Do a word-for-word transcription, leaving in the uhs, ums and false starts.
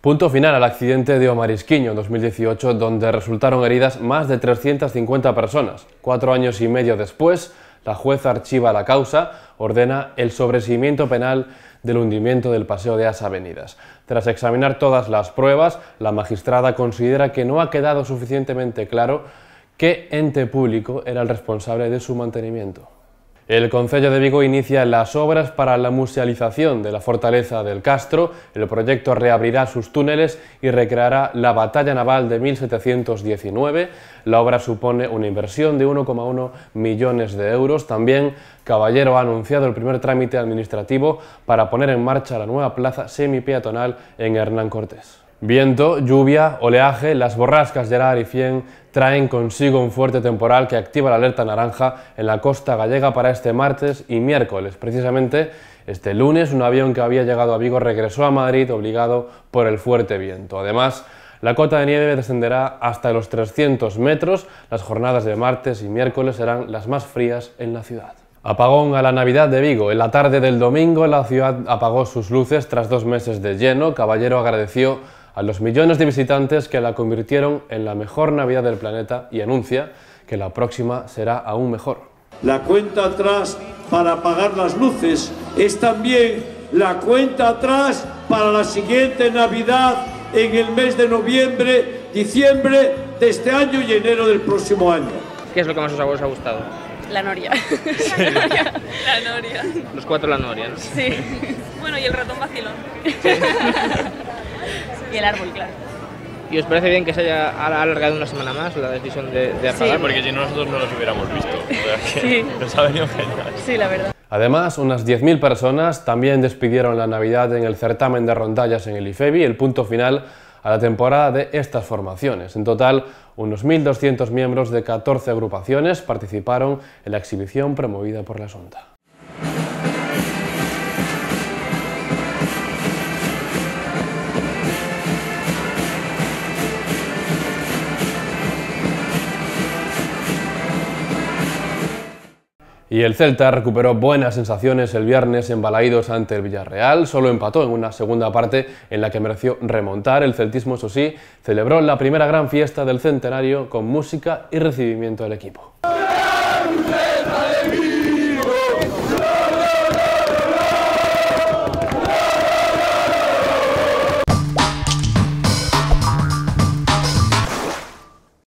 Punto final al accidente de O Marisquiño en dos mil dieciocho, donde resultaron heridas más de trescientas cincuenta personas. Cuatro años y medio después, la jueza archiva la causa, ordena el sobreseimiento penal del hundimiento del Paseo de las Avenidas. Tras examinar todas las pruebas, la magistrada considera que no ha quedado suficientemente claro qué ente público era el responsable de su mantenimiento. El Concello de Vigo inicia las obras para la musealización de la fortaleza del Castro. El proyecto reabrirá sus túneles y recreará la batalla naval de mil setecientos diecinueve. La obra supone una inversión de uno coma uno millones de euros. También Caballero ha anunciado el primer trámite administrativo para poner en marcha la nueva plaza semipeatonal en Hernán Cortés. Viento, lluvia, oleaje, las borrascas Gerard y Fien traen consigo un fuerte temporal que activa la alerta naranja en la costa gallega para este martes y miércoles. Precisamente este lunes un avión que había llegado a Vigo regresó a Madrid obligado por el fuerte viento. Además, la cota de nieve descenderá hasta los trescientos metros. Las jornadas de martes y miércoles serán las más frías en la ciudad. Apagón a la Navidad de Vigo. En la tarde del domingo la ciudad apagó sus luces tras dos meses de lleno. Caballero agradeció a los millones de visitantes que la convirtieron en la mejor Navidad del planeta y anuncia que la próxima será aún mejor. La cuenta atrás para apagar las luces es también la cuenta atrás para la siguiente Navidad en el mes de noviembre, diciembre de este año y enero del próximo año. ¿Qué es lo que más os ha gustado? La noria. Sí. La noria. La noria. Los cuatro la noria, ¿no? Sí. Bueno, y el ratón vacilón. Sí. Y el árbol, claro. ¿Y os parece bien que se haya alargado una semana más la decisión de, de apagar? Sí, porque si no nosotros no los hubiéramos visto. O sea, que sí. Nos ha venido genial. Sí, la verdad. Además, unas diez mil personas también despidieron la Navidad en el certamen de rondallas en el IFEBI, el punto final a la temporada de estas formaciones. En total, unos mil doscientos miembros de catorce agrupaciones participaron en la exhibición promovida por la Xunta. Y el Celta recuperó buenas sensaciones el viernes en Balaídos ante el Villarreal, solo empató en una segunda parte en la que mereció remontar. El celtismo, eso sí, celebró la primera gran fiesta del centenario con música y recibimiento del equipo.